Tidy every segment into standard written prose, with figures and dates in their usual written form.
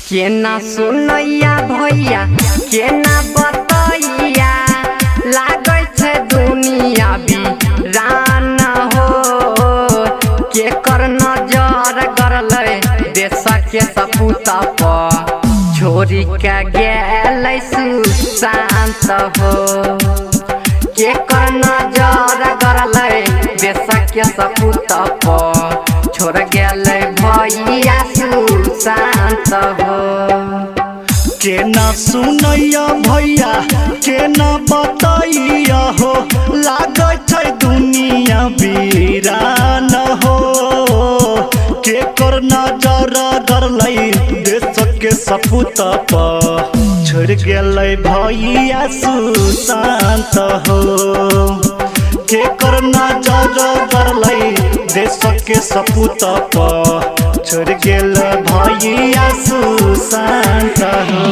केना सुनैया भैया केना बतैया लागै छै दुनिया वीरान हो। के कर नजर गरलै देश के सपूत पर छोड़ी के गेलै सुशांत हो। के कर नजर गरलै देश के सपूत पर छोड़ गेलै भैया सुशांत हो। केना सुनैया भैया केना बतैया हो लागै छै दुनिया वीरान हो। के कर नजर गरलै देश के सपूत पर छोड़ गेलै भैया सुशांत हो। के कर नजर गरलै देश के सपूत पर छोड़ गेल भैया सुशांत हो।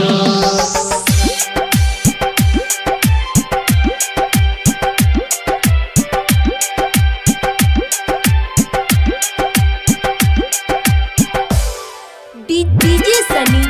डीजे सनी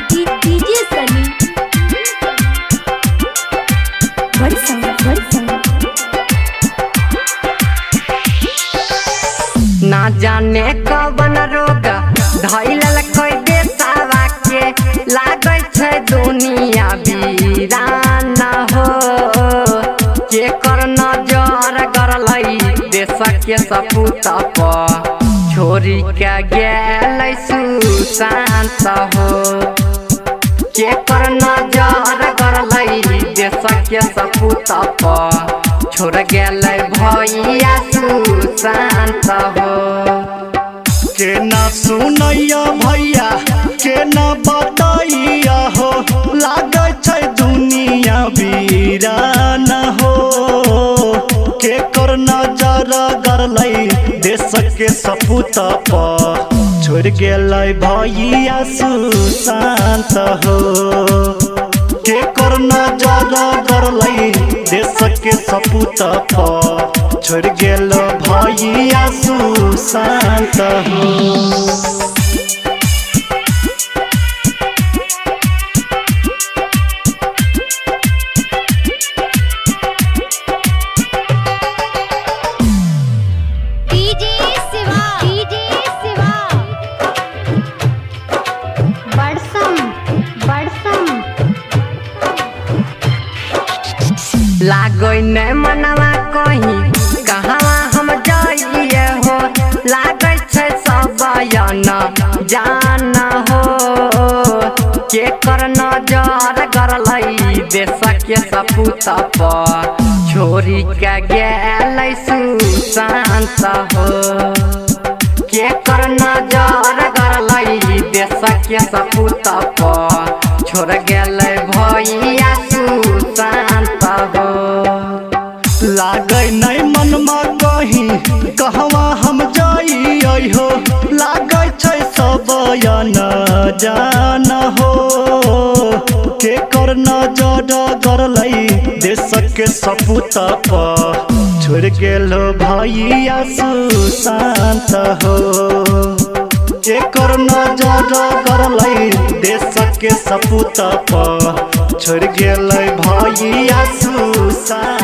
ना जाने कवन रोग धैल कोई देशवा के लागै छै दुनिया वीरान हो। के कर नजर गरलै देश के सपूत पर छोड़ी के गेलै सुशांत हो। के कर नजर गरलै देश के सपूत पर छोड़ गेलै भैया सुशांत हो। केना सुनैया भैया केना बतैया हो लागै छै दुनिया वीरान हो। के कर नजर गरलै देश के सपूत पर छोड़ गेलै भैया सुशांत हो। के कर नजर गरलै देश के सपूत पर छोड़ गेल भैया सुशांत हो। लागै नै मनवा कहीं कहवा हम जाइए हो। लागै छै सब जान हो। के कर नजर गरलै देश के सपूत पर छोड़ी के गेलै सुशांत हो। के कर नजर गरलै देश के सपूत पर छोड़ गेलै भैया सुशांत हो। लागै नै मनमा कहीं कहवा हम जाइए हो लागै छै सब जान हो। के कर नजर गरलै देश के सपूत पर छोड़ गेल भैया सुशांत हो। के कर नजर गरलै देश के सपूत पर छोड़ गेल भैया सुशांत।